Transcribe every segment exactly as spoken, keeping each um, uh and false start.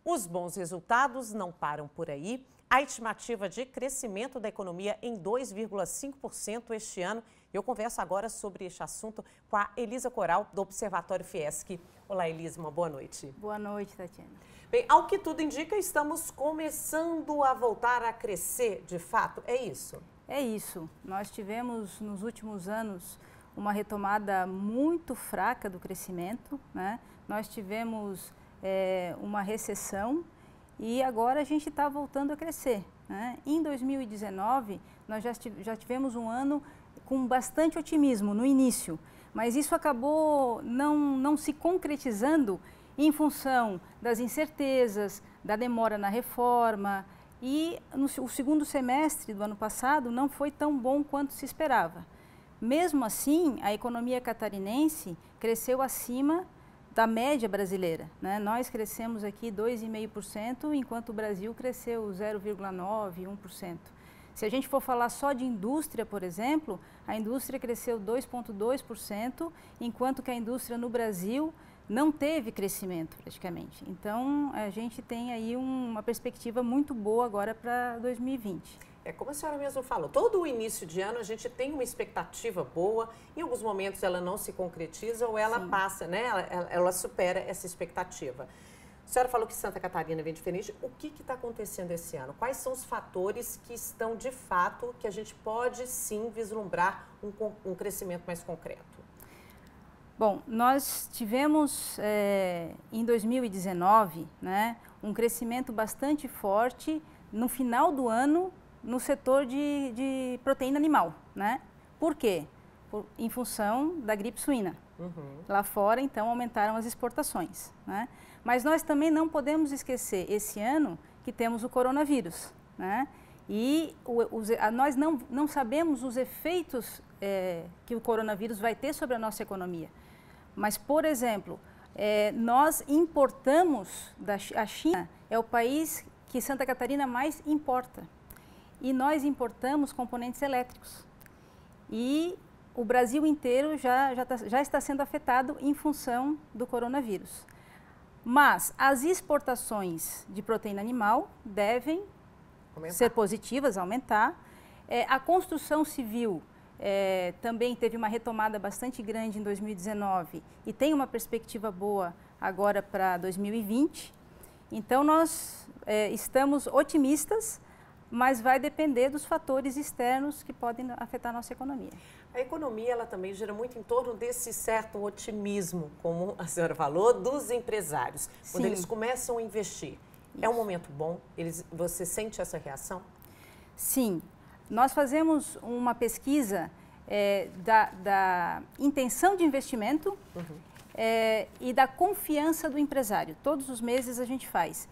Os bons resultados não param por aí. A estimativa de crescimento da economia em dois vírgula cinco por cento este ano. Eu converso agora sobre este assunto com a Elisa Coral, do Observatório Fiesc. Olá, Elisa, uma boa noite. Boa noite, Tatiana. Bem, ao que tudo indica, estamos começando a voltar a crescer, de fato, é isso? É isso. Nós tivemos, nos últimos anos, uma retomada muito fraca do crescimento, né? Nós tivemos é, uma recessão e agora a gente está voltando a crescer, né? Em dois mil e dezenove, nós já, já tivemos um ano com bastante otimismo no início, mas isso acabou não, não se concretizando em função das incertezas, da demora na reforma, e no, o segundo semestre do ano passado não foi tão bom quanto se esperava. Mesmo assim, a economia catarinense cresceu acima da média brasileira, né? Nós crescemos aqui dois vírgula cinco por cento, enquanto o Brasil cresceu zero vírgula nove por cento, um por cento. Se a gente for falar só de indústria, por exemplo, a indústria cresceu dois vírgula dois por cento, enquanto que a indústria no Brasil não teve crescimento praticamente. Então, a gente tem aí um, uma perspectiva muito boa agora para dois mil e vinte. É como a senhora mesmo falou, todo o início de ano a gente tem uma expectativa boa, em alguns momentos ela não se concretiza ou ela Sim. passa, né? Ela, ela supera essa expectativa. A senhora falou que Santa Catarina vem diferente. O que está acontecendo esse ano? Quais são os fatores que estão de fato, que a gente pode sim vislumbrar um, um crescimento mais concreto? Bom, nós tivemos é, em dois mil e dezenove, né, um crescimento bastante forte no final do ano no setor de, de proteína animal, né? Por quê? Por, em função da gripe suína. Uhum. Lá fora, então, aumentaram as exportações, né? Mas nós também não podemos esquecer, esse ano, que temos o coronavírus, né? E o, os, a, nós não, não sabemos os efeitos é, que o coronavírus vai ter sobre a nossa economia. Mas, por exemplo, é, nós importamos, da, a China é o país que Santa Catarina mais importa. E nós importamos componentes elétricos. E o Brasil inteiro já, já, tá, já está sendo afetado em função do coronavírus. Mas as exportações de proteína animal devem aumentar. ser positivas, aumentar. É, a construção civil é, também teve uma retomada bastante grande em dois mil e dezenove e tem uma perspectiva boa agora para dois mil e vinte. Então, nós é, estamos otimistas, mas vai depender dos fatores externos que podem afetar a nossa economia. A economia, ela também gira muito em torno desse certo otimismo, como a senhora falou, dos empresários. Sim. Quando eles começam a investir, Isso. é um momento bom? Eles, você sente essa reação? Sim. Nós fazemos uma pesquisa é, da, da intenção de investimento uhum. é, e da confiança do empresário. Todos os meses a gente faz.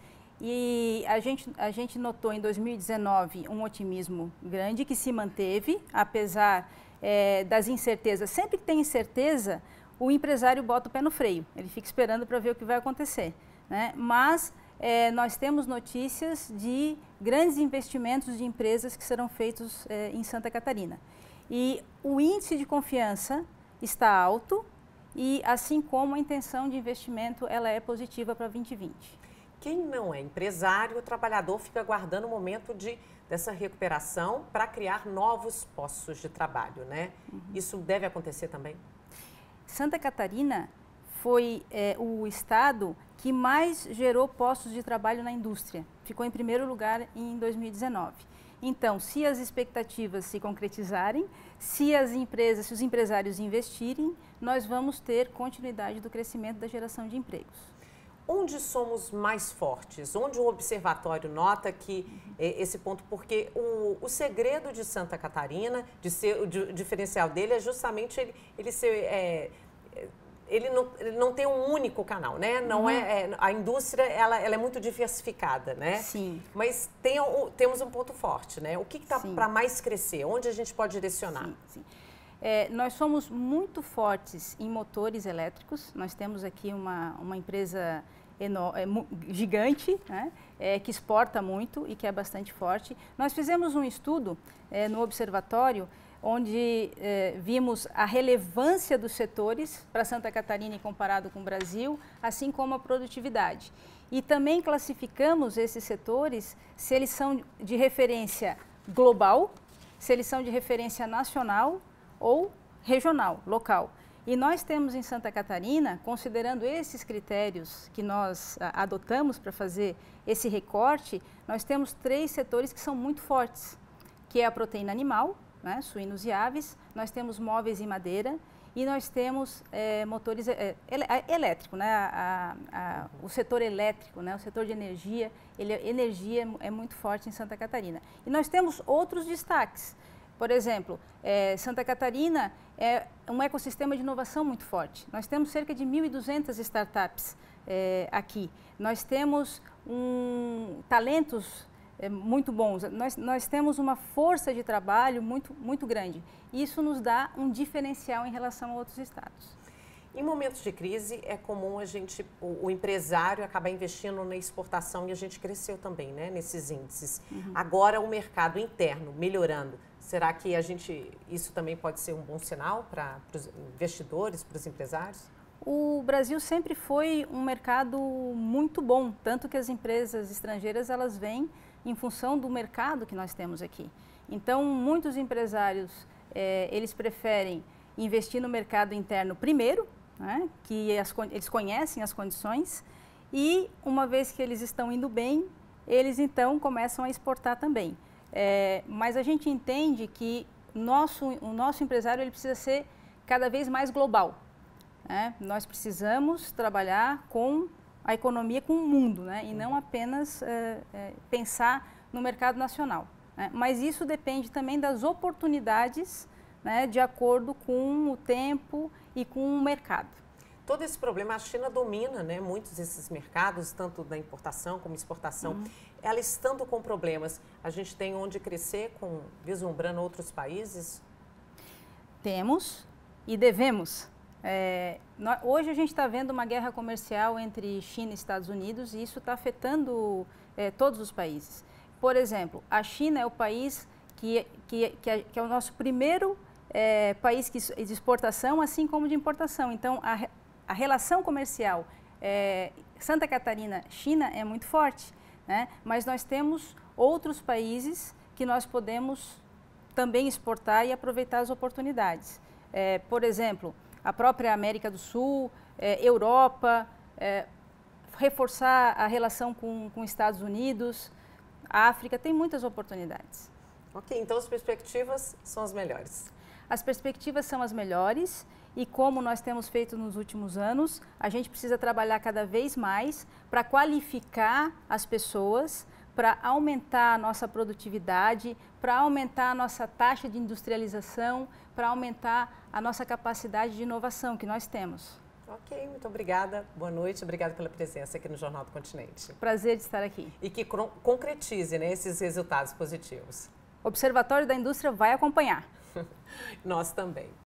E a gente, a gente notou em dois mil e dezenove um otimismo grande que se manteve, apesar é, das incertezas. Sempre que tem incerteza, o empresário bota o pé no freio, ele fica esperando para ver o que vai acontecer, né? Mas é, nós temos notícias de grandes investimentos de empresas que serão feitos é, em Santa Catarina. E o índice de confiança está alto e, assim como a intenção de investimento, ela é positiva para vinte e vinte. Quem não é empresário, o trabalhador fica aguardando o momento de, dessa recuperação para criar novos postos de trabalho, né? Uhum. Isso deve acontecer também? Santa Catarina foi é, o estado que mais gerou postos de trabalho na indústria. Ficou em primeiro lugar em dois mil e dezenove. Então, se as expectativas se concretizarem, se as empresas, se os empresários investirem, nós vamos ter continuidade do crescimento da geração de empregos. Onde somos mais fortes? Onde o observatório nota que uhum. é, esse ponto, porque o, o segredo de Santa Catarina, de ser, o, de, o diferencial dele é justamente ele, ele ser, é, ele, não, ele não tem um único canal, né? Não uhum. é, é, a indústria ela, ela é muito diversificada, né? Sim. Mas tem, o, temos um ponto forte, né? O que está para mais crescer? Onde a gente pode direcionar? Sim, sim. É, nós somos muito fortes em motores elétricos. Nós temos aqui uma, uma empresa eno, é, gigante, né, é, que exporta muito e que é bastante forte. Nós fizemos um estudo é, no observatório onde eh, vimos a relevância dos setores para Santa Catarina e comparado com o Brasil, assim como a produtividade. E também classificamos esses setores se eles são de referência global, se eles são de referência nacional ou regional, local. E nós temos em Santa Catarina, considerando esses critérios que nós a, adotamos para fazer esse recorte, nós temos três setores que são muito fortes, que é a proteína animal, né, suínos e aves, nós temos móveis e madeira e nós temos é, motores é, ele, elétrico, né, a, a, o setor elétrico, né, o setor de energia, ele, energia é muito forte em Santa Catarina. E nós temos outros destaques. Por exemplo, é, Santa Catarina é um ecossistema de inovação muito forte. Nós temos cerca de mil e duzentas startups é, aqui. Nós temos um, talentos é, muito bons. Nós, nós temos uma força de trabalho muito, muito grande. Isso nos dá um diferencial em relação a outros estados. Em momentos de crise, é comum a gente, o, o empresário acabar investindo na exportação e a gente cresceu também, né, nesses índices. Uhum. Agora, o mercado interno melhorando. Será que a gente, isso também pode ser um bom sinal para os investidores, para os empresários? O Brasil sempre foi um mercado muito bom, tanto que as empresas estrangeiras elas vêm em função do mercado que nós temos aqui. Então, muitos empresários, é, eles preferem investir no mercado interno primeiro, né, que as, eles conhecem as condições, e uma vez que eles estão indo bem, eles então começam a exportar também. É, mas a gente entende que nosso, o nosso empresário ele precisa ser cada vez mais global. Né? Nós precisamos trabalhar com a economia, com o mundo, né? E não apenas é, é, pensar no mercado nacional. Né? Mas isso depende também das oportunidades, né, de acordo com o tempo e com o mercado. Todo esse problema, a China domina, né, muitos desses mercados, tanto da importação como exportação. Uhum. Ela estando com problemas, a gente tem onde crescer, com, vislumbrando outros países? Temos e devemos. É, nós, hoje a gente está vendo uma guerra comercial entre China e Estados Unidos e isso está afetando é, todos os países. Por exemplo, a China é o país que, que, que, é, que é o nosso primeiro é, país que, de exportação, assim como de importação. Então, a, a relação comercial é, Santa Catarina-China é muito forte, né? Mas nós temos outros países que nós podemos também exportar e aproveitar as oportunidades. É, por exemplo, a própria América do Sul, é, Europa, é, reforçar a relação com, com Estados Unidos, a África, tem muitas oportunidades. Ok, então as perspectivas são as melhores. As perspectivas são as melhores e como nós temos feito nos últimos anos, a gente precisa trabalhar cada vez mais para qualificar as pessoas, para aumentar a nossa produtividade, para aumentar a nossa taxa de industrialização, para aumentar a nossa capacidade de inovação que nós temos. Ok, muito obrigada. Boa noite, obrigada pela presença aqui no Jornal do Continente. Prazer de estar aqui. E que concretize, né, esses resultados positivos. O Observatório da Indústria vai acompanhar. Nós também.